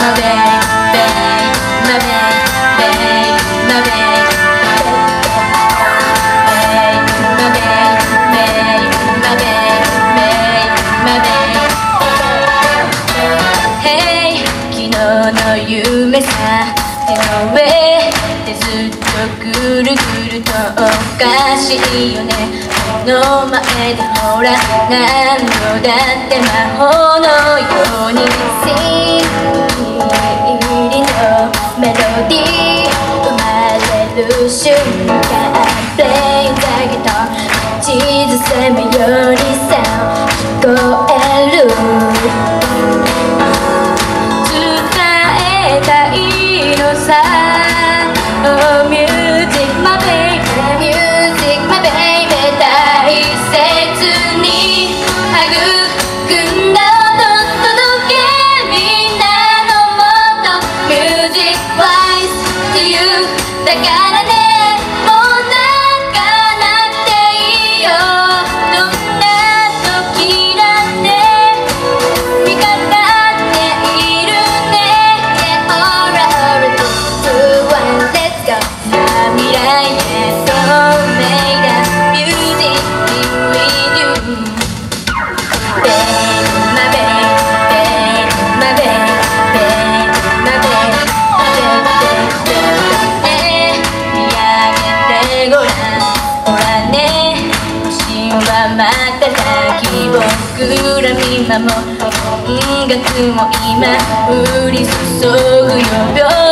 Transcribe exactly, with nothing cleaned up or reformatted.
夢さ手の上でずっとぐるぐるとおかしいよね。目の前でほら何度だって魔法のようにシン入りのメロディー生まれる瞬間プレイだけど地図攻めよりさ聞こえるOh, music, my baby, music, my baby 大切に育んだ音届けみんなのもっと Music wise to you だからねもう泣かなくていいよどんな時だって味方っているね Yeah, alright, alright, two, one, let's go未来へ透明な Music with you Baby, my baby, my baby, my baby, baby 見上げてごらんほらね星はまたたき僕ら見守る音楽も今降り注ぐよ